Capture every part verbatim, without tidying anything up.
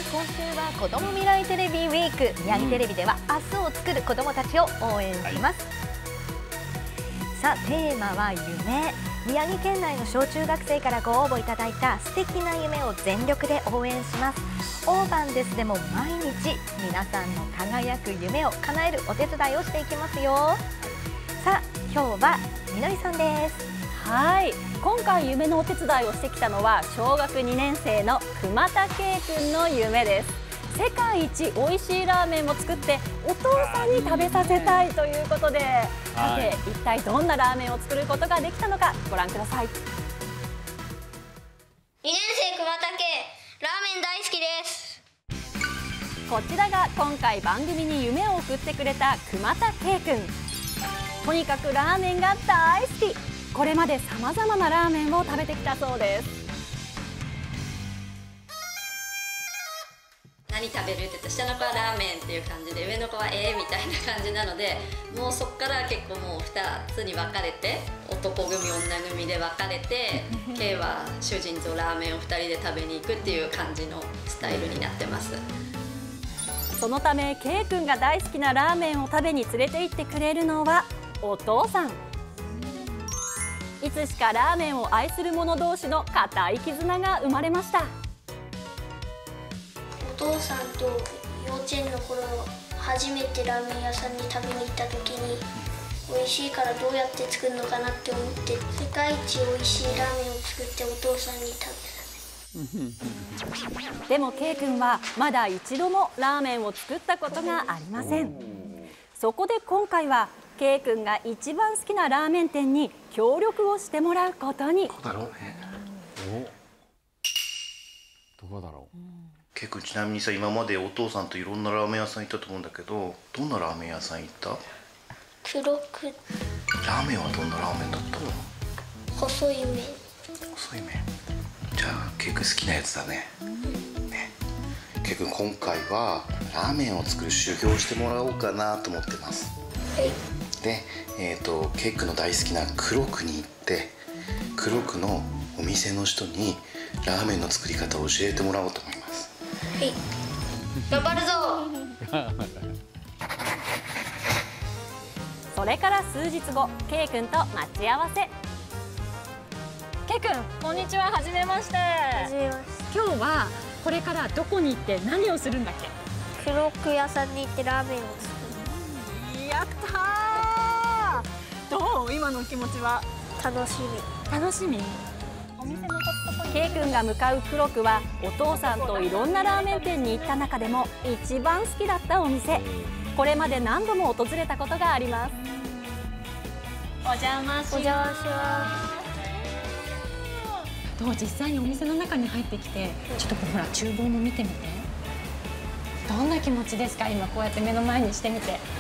今週は子ども未来テレビウィーク。宮城テレビでは明日を作る子どもたちを応援します、はい、さあテーマは夢。宮城県内の小中学生からご応募いただいた素敵な夢を全力で応援します。大番ですでも毎日皆さんの輝く夢を叶えるお手伝いをしていきますよ。さあ今日はみのりさんです。 はい、今回夢のお手伝いをしてきたのは小学にねん生の熊田圭君の夢です。世界一おいしいラーメンを作ってお父さんに食べさせたいということで、さて一体どんなラーメンを作ることができたのかご覧ください。 にねん生熊田圭、ラーメン大好きです。 こちらが今回番組に夢を送ってくれた熊田圭君。とにかくラーメンが大好き。これまでさまざまなラーメンを食べてきたそうです。 何食べるって言って下の子はラーメンっていう感じで上の子はええみたいな感じなので、もうそこから結構もうふたつに分かれて、男組女組で分かれてKは主人とラーメンをふたりで食べに行くっていう感じのスタイルになってます。 そのためK君が大好きなラーメンを食べに連れて行ってくれるのはお父さん。いつしかラーメンを愛する者同士の固い絆が生まれました。 お父さんと幼稚園の頃初めてラーメン屋さんに食べに行った時に美味しいからどうやって作るのかなって思って、世界一美味しいラーメンを作ってお父さんに食べさせでもK君はまだ一度もラーメンを作ったことがありません。そこで今回はK君が一番好きなラーメン店に協力をしてもらうことに。 どこだろうね。どこだろう。 K君、ちなみにさ、今までお父さんといろんなラーメン屋さん行ったと思うんだけど、どんなラーメン屋さん行った？ 黒くラーメンはどんなラーメンだったの？ 細い麺。 細い麺。じゃあK君好きなやつだね。ね。K君、今回はラーメンを作る修行をしてもらおうかなと思ってます。 はい。 で、えっとK君の大好きな黒区に行って、黒区のお店の人にラーメンの作り方を教えてもらおうと思います。 はい、頑張るぞ。 それから数日後、K君と待ち合わせ。K君、こんにちは。はじめまして。 はじめまして。 今日はこれからどこに行って何をするんだっけ？ 黒く屋さんに行ってラーメンを作る。やったー。どう？今の気持ちは？ 楽しみ。 楽しみ。K君が向かう黒区はお父さんといろんなラーメン店に行った中でも一番好きだったお店。これまで何度も訪れたことがあります。お邪魔します。 お邪魔します。 どう？実際にお店の中に入ってきてちょっとほら厨房も見てみて。どんな気持ちですか？今こうやって目の前にしてみて。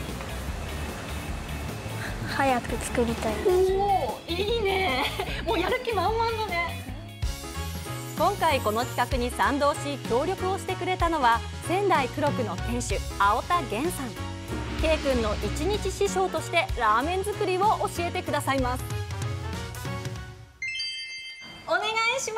早く作りたい。 おー、いいね。もうやる気満々だね。今回この企画に賛同し協力をしてくれたのは仙台黒区の店主青田源さん。K君の一日師匠としてラーメン作りを教えてくださいます。お願いします。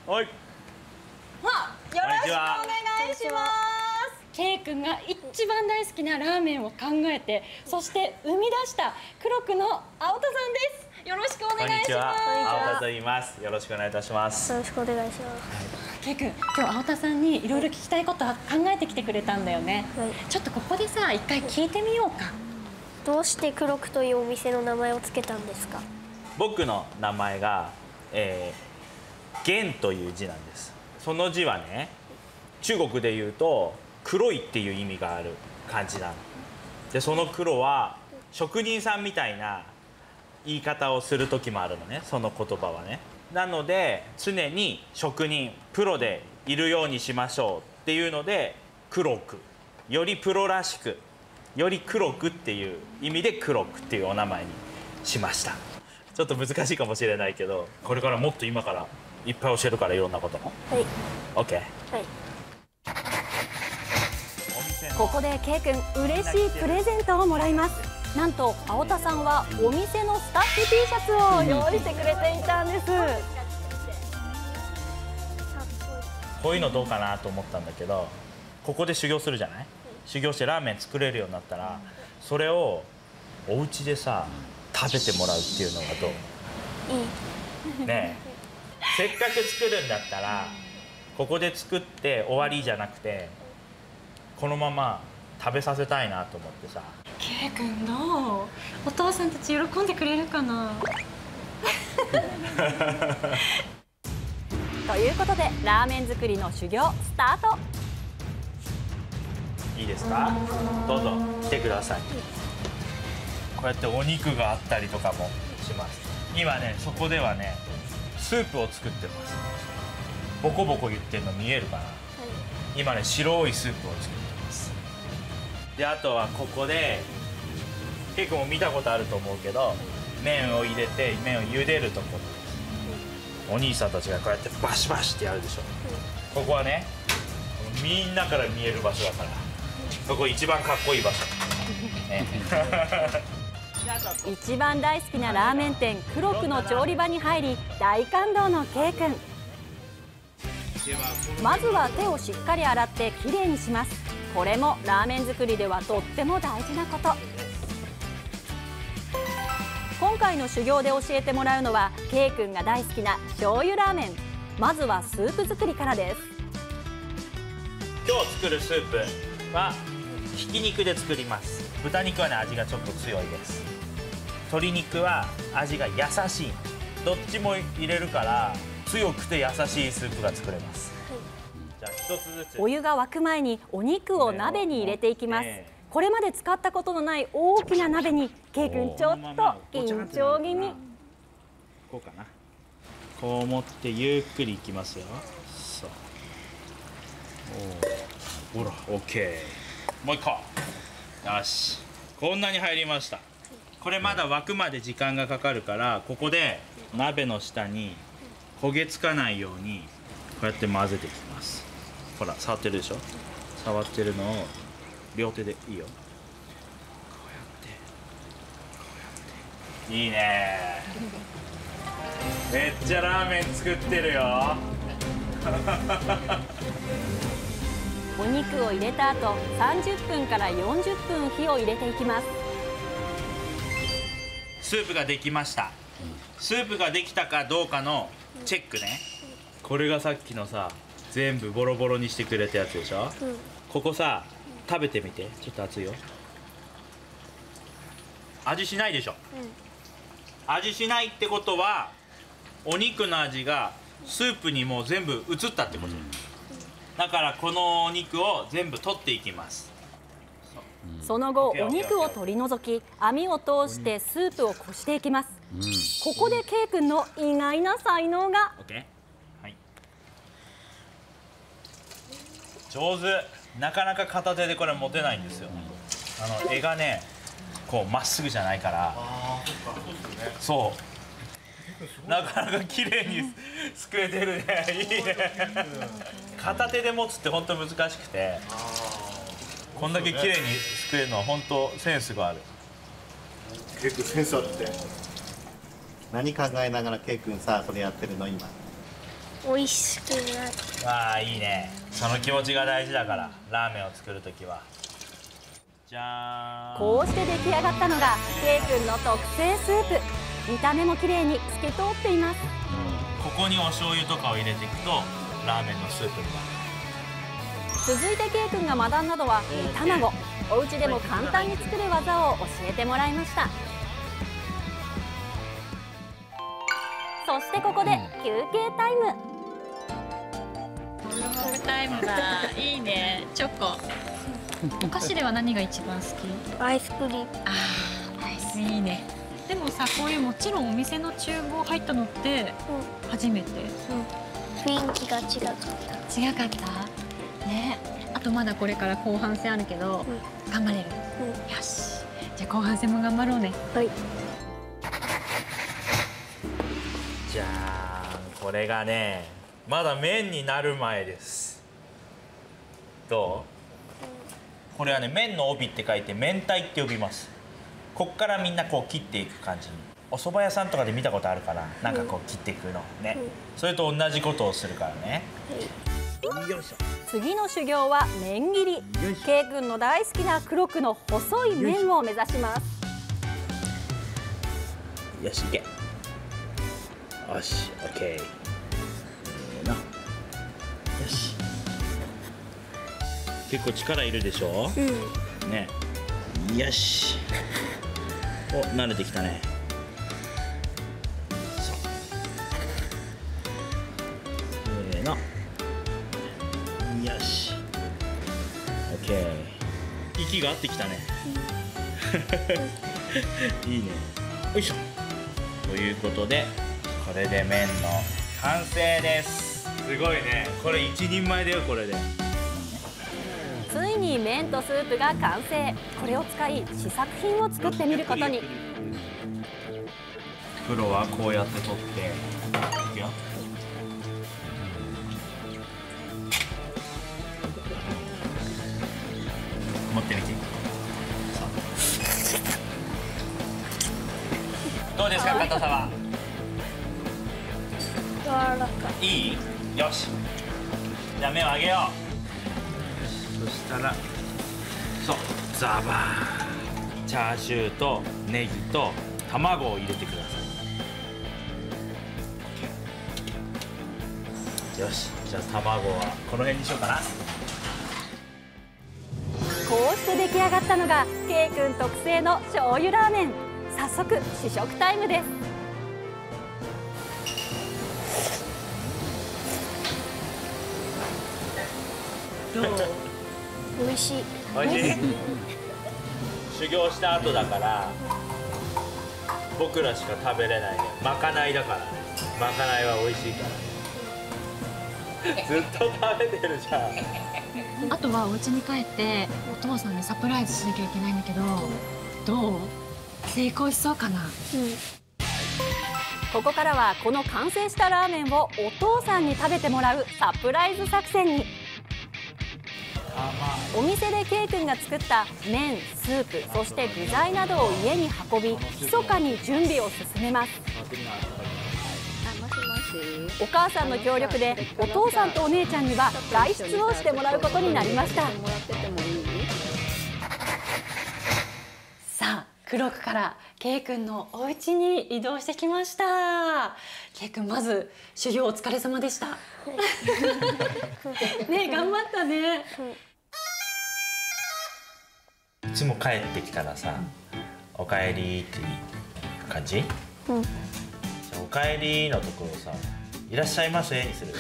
はい。 わ、よろしくお願いします。 K君が一番大好きなラーメンを考えて、そして生み出した黒区の青田さんです。よろしくお願いします。 青田と言います。よろしくお願いいたします。 よろしくお願いします。 K君、今日青田さんにいろいろ聞きたいこと考えてきてくれたんだよね。はい、ちょっとここでさ、一回聞いてみようか。 どうして黒区というお店の名前をつけたんですか？ 僕の名前が、えー、源という字なんです。その字はね、中国で言うと黒いっていう意味がある漢字なの。で、その黒は職人さんみたいな言い方をする時もあるのね、その言葉はね。なので常に職人プロでいるようにしましょうっていうので黒く、よりプロらしく、より黒くっていう意味で黒くっていうお名前にしました。ちょっと難しいかもしれないけど、これからもっと今からいっぱい教えるから、いろんなことも。 はい。 OK。 はい。 ここでK君、嬉しいプレゼントをもらいます。なんと青田さんはお店のスタッフ T シャツを用意してくれていたんです。 こういうのどうかなと思ったんだけど、ここで修行するじゃない。修行してラーメン作れるようになったら、それをお家でさ食べてもらうっていうのはどう？ねえ、せっかく作るんだったらここで作って終わりじゃなくて、このまま食べさせたいなと思ってさ。 ケイ君どう？お父さんたち喜んでくれるかな？ ということでラーメン作りの修行スタート。 いいですか？どうぞ来てください。こうやってお肉があったりとかもします。今ね、そこではねスープを作ってます。ボコボコ言ってるの見えるかな？今ね白いスープを作ってます。であとはここで結構も見たことあると思うけど、麺を入れて麺を茹でるところです。お兄さんたちがこうやってバシバシってやるでしょ。ここはねみんなから見える場所だから、ここ一番かっこいい場所、ね、 一番大好きなラーメン店クロクの調理場に入り大感動のケイ君。まずは手をしっかり洗ってきれいにします。これもラーメン作りではとっても大事なこと。今回の修行で教えてもらうのはケイ君が大好きな醤油ラーメン。まずはスープ作りからです。 今日作るスープはひき肉で作ります。豚肉はね味がちょっと強いです。鶏肉は味が優しい。どっちも入れるから強くて優しいスープが作れます。じゃあ一つずつ。 お湯が沸く前にお肉を鍋に入れていきます。これまで使ったことのない大きな鍋にケイ君ちょっと緊張気味。 こうかな。こう持ってゆっくりいきますよ。そう。おお、ほら、オッケー。もう一個。よし。こんなに入りました。これまだ沸くまで時間がかかるから、ここで鍋の下に焦げつかないようにこうやって混ぜていきます。ほら、触ってるでしょ。触ってるのを両手でいいよ。こうやって、こうやって。いいね。めっちゃラーメン作ってるよ。 お肉を入れた後、さんじゅっぷんからよんじゅっぷん火を入れていきます。 スープができました。スープができたかどうかのチェックね。これがさっきのさ、全部ボロボロにしてくれたやつでしょ。うん、ここさ、食べてみて。ちょっと熱いよ。味しないでしょ。うん、味しないってことはお肉の味がスープにもう全部移ったってこと。うん、だからこのお肉を全部取っていきます。 その後お肉を取り除き網を通してスープをこしていきます。うん、ここでケイ君の意外な才能が。 はい、上手。なかなか片手でこれ持てないんですよ。あの絵がねこうまっすぐじゃないから。そうなかなか綺麗にすくえてるね。いいね。片手で持つって本当難しくて、こんだけ綺麗にすくえるのは本当センスがある。 結構センスあって。何考えながらケイ君さそれやってるの今。 美味しくなる。 ああいいね。その気持ちが大事だからラーメンを作るときは。じゃーん。 こうして出来上がったのがケイ君の特製スープ。見た目も綺麗に透き通っています。 ここにお醤油とかを入れていくとラーメンのスープになる。 続いてケイ君が学んだのは煮卵。お家でも簡単に作る技を教えてもらいました。そしてここで休憩タイム。 休憩タイムだ。いいね。チョコ。お菓子では何が一番好き？ アイスクリーム。 ああ、アイスいいね。でもさ、こういうもちろんお店の厨房入ったのって初めて。 うん、雰囲気が違かった。 違かった。ね。あとまだこれから後半戦あるけど、うん、頑張れる。うん、よし。じゃあ後半戦も頑張ろうね。 はい。 じゃあこれがねまだ麺になる前です。どう？これはね麺の帯って書いて麺帯って呼びます。こっからみんなこう切っていく感じに。お蕎麦屋さんとかで見たことあるかな、なんかこう切っていくのね、うん、それと同じことをするからね。 よいしょ。 次の修行は麺切り。Kくんの大好きな黒くの細い麺を目指します。 よし、いけ。よし、オッケー。よし。結構力いるでしょ。うん。ね。よし。お、慣れてきたね。そう。せーの。よし。オッケー。息が合ってきたね。いいね。よいしょ。ということで、これで麺の完成です。すごいね。これ一人前だよ、これで。 ついに麺とスープが完成。これを使い試作品を作ってみることに。 袋はこうやって取っていくよ。持ってみて。どうですか、硬さは。 柔らかい。 いい？よし。じゃあ麺をあげよう。そしたら、そう、ザバーン。チャーシューとネギと卵を入れてください。よし、じゃあ卵はこの辺にしようかな。 こうして出来上がったのが K くん特製の醤油ラーメン。早速試食タイムです。 どう？美味しい。 おいしい。修行した後だから僕らしか食べれないね。まかないだからね。まかないは美味しいからずっと食べてるじゃん。 あとはお家に帰ってお父さんにサプライズしなきゃいけないんだけど、どう？成功しそうかな。 ここからはこの完成したラーメンをお父さんに食べてもらうサプライズ作戦に。お店で K くんが作った麺、スープ、そして具材などを家に運び、密かに準備を進めます。お母さんの協力でお父さんとお姉ちゃんには外出をしてもらうことになりました。 さあ、黒くから K くんのお家に移動してきました。K くん、まず修行お疲れ様でした。ね、頑張ったね。 いつも帰ってきたらさ、おかえりっていう感じ？うん。じゃあおかえりのところさ、いらっしゃいませにする。いい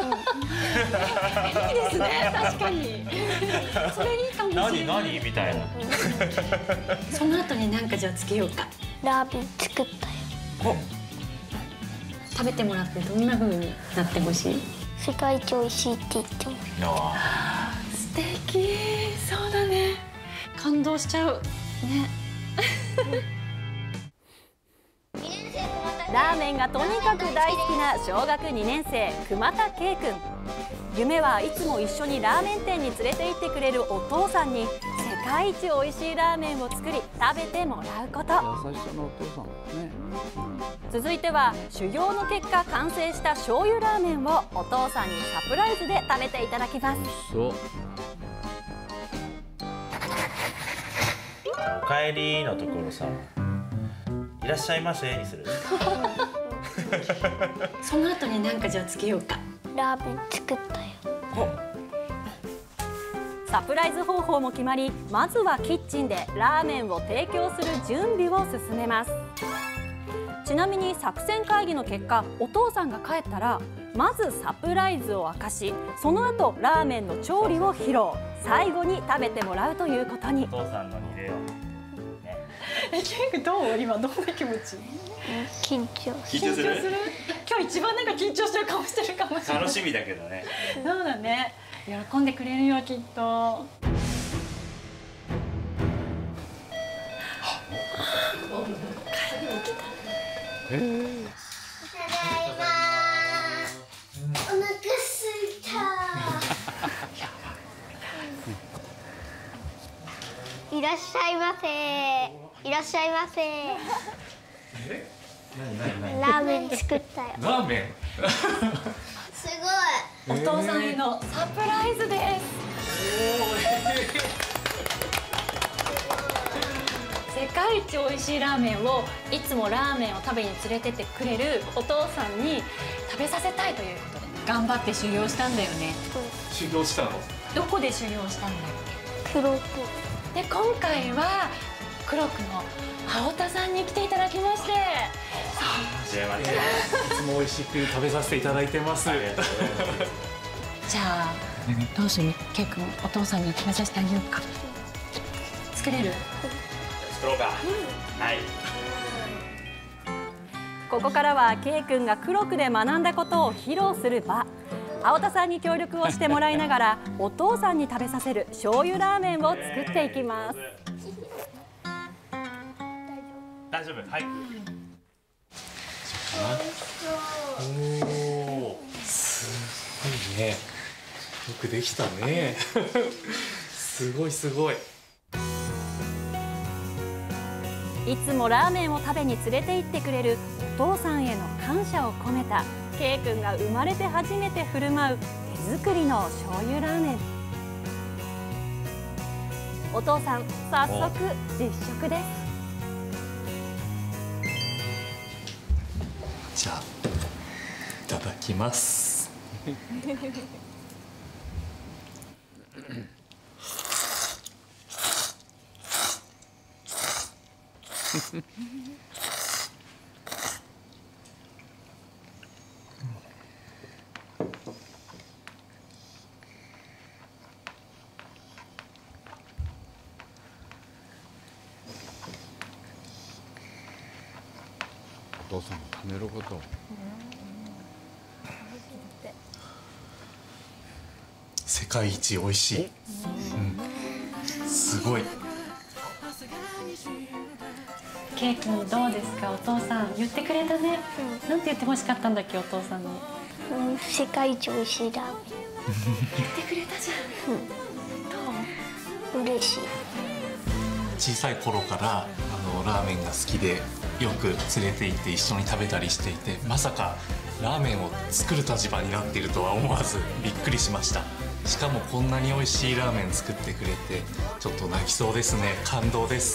ですね、確かに。それいいかもしれない。 何何みたいな。 その後になんかじゃあつけようか。 ラーメン作ったよ。 食べてもらってどんな風になってほしい？ 世界一美味しいって言っても。 素敵。そうだね。感動しちゃうね。 ラーメンがとにかく大好きな小学にねん生熊田 K くん。夢はいつも一緒にラーメン店に連れて行ってくれるお父さんに世界一美味しいラーメンを作り食べてもらうこと。 優しさのお父さんね。 続いては修行の結果完成した醤油ラーメンをお父さんにサプライズで食べていただきます。 そう。 おかえりのところさ、いらっしゃいませにする。 その後になんかじゃあつけようか。 ラーメン作ったよ。 サプライズ方法も決まり、まずはキッチンでラーメンを提供する準備を進めます。ちなみに作戦会議の結果、お父さんが帰ったらまずサプライズを明かし、その後ラーメンの調理を披露、最後に食べてもらうということに。 お父さんのに入れよう。 え、K くんどう？今どんな気持ち？ 緊張緊張する？ 今日一番なんか緊張してる顔してるかもしれない。 楽しみだけどね。 そうだね。喜んでくれるよきっと。 ただいま。お腹すいた。いらっしゃいませ。いらっしゃいませ。ラーメン作ったよ。 ラーメン。 すごい。 お父さんへのサプライズです。世界一美味しいラーメンをいつもラーメンを食べに連れてってくれるお父さんに食べさせたいということで頑張って修行したんだよね。 修行したの？ どこで修行したんだっ黒くけ？で今回は黒くの青田さんに来ていただきまして、 いつも美味しく食べさせていただいてます。 じゃあどうしよう、ケイ君お父さんに食べさせてあげようか。作れる？ 作ろうか。はい。 ここからはケイ君が黒くで学んだことを披露する場。青田さんに協力をしてもらいながらお父さんに食べさせる醤油ラーメンを作っていきます。 大丈夫。はい。 おお、すごいね。よくできたね。すごいすごい。 いつもラーメンを食べに連れて行ってくれるお父さんへの感謝を込めたケイ君が生まれて初めて振る舞う手作りの醤油ラーメン。お父さん、早速実食です。 じゃあいただきます。 お父さんが食べること。 世界一美味しい。うん、すごい。 ケイ君どうですか？お父さん言ってくれたね。うん、なんて言ってほしかったんだっけ、お父さんに。 うん、世界一美味しいラーメン。 言ってくれたじゃん。うん、どう？嬉しい。 小さい頃からあのラーメンが好きでよく連れて行って一緒に食べたりしていて、まさかラーメンを作る立場になっているとは思わずびっくりしました。しかもこんなに美味しいラーメン作ってくれてちょっと泣きそうですね。感動です。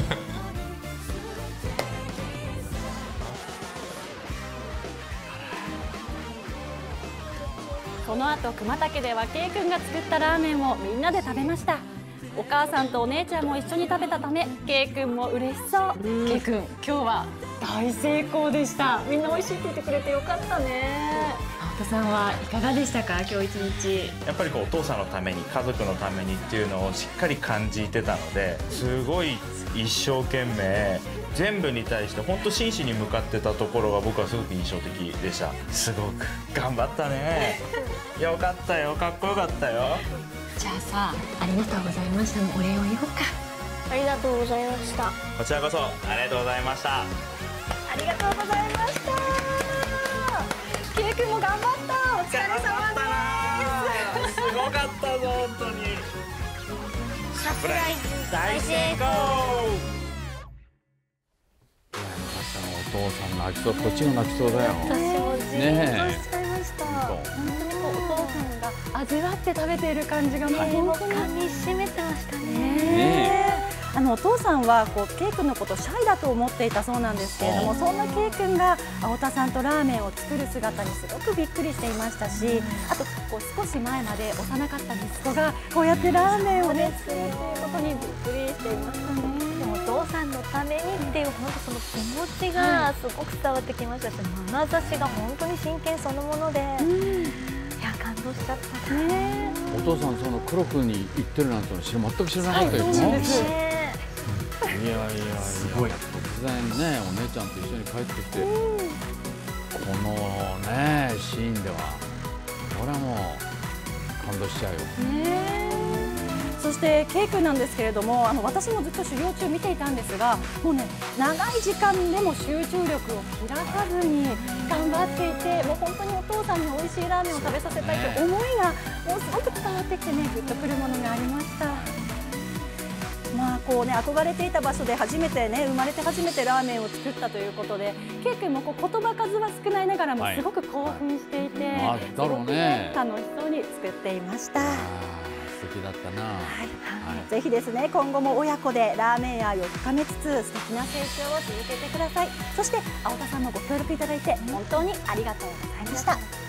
その後熊田家ではケイ君が作ったラーメンをみんなで食べました。お母さんとお姉ちゃんも一緒に食べたためケイ君も嬉しそう。 ケイ君今日は大成功でした。みんな美味しいって言ってくれてよかったね。青田さんはいかがでしたか？今日一日。 やっぱりこうお父さんのために家族のためにっていうのをしっかり感じてたので、すごい一生懸命全部に対して本当真摯に向かってたところが僕はすごく印象的でした。すごく頑張ったね。よかったよ、かっこよかったよ。 じゃあさ、ありがとうございましたのお礼を言おうか。 ありがとうございました。 こちらこそありがとうございました。 ありがとうございました。ケイ君も頑張った。お疲れ様です。 すごかったぞ本当に。 サプライズ大成功。 お父さん泣きそう、こっちが泣きそうだよ。 私もじーっとしちゃいました。本当にこうお父さんが味わって食べている感じがもう本当に噛み締めてましたね。 ねあのお父さんはこうケイ君のことシャイだと思っていたそうなんですけれども、そんなケイ君が青田さんとラーメンを作る姿にすごくびっくりしていましたし、あとこう少し前まで幼かった息子がこうやってラーメンをね作るっていうことにびっくりしていましたね。 お父さんのためにっていう本当その気持ちがすごく伝わってきましたし、眼差しが本当に真剣そのもので、うん、いや感動しちゃったね。 お父さんその黒くに行ってるなんての全く知らなかったよね。いやいやいや、すごい突然ねお姉ちゃんと一緒に帰ってきて、うん、このねシーンではこれはもう感動しちゃうよ。 ねそしてケイ君なんですけれども、あの私もずっと修行中見ていたんですが、もうね長い時間でも集中力を切らさずに頑張っていて、もう本当にお父さんに美味しいラーメンを食べさせたいという思いがもうすごく伝わってきてね、グッとくるものがありました。まあここうね憧れていた場所で初めてね生まれて初めてラーメンを作ったということで、ケイ君もこう言葉数は少ないながらもすごく興奮していて、 はい、 すだろうごくね楽しそうに作っていました。 素敵だったな。 はい、ぜひですね今後も親子でラーメン愛を深めつつ素敵な成長を続けてください。そして青田さんもご協力いただいて本当にありがとうございました。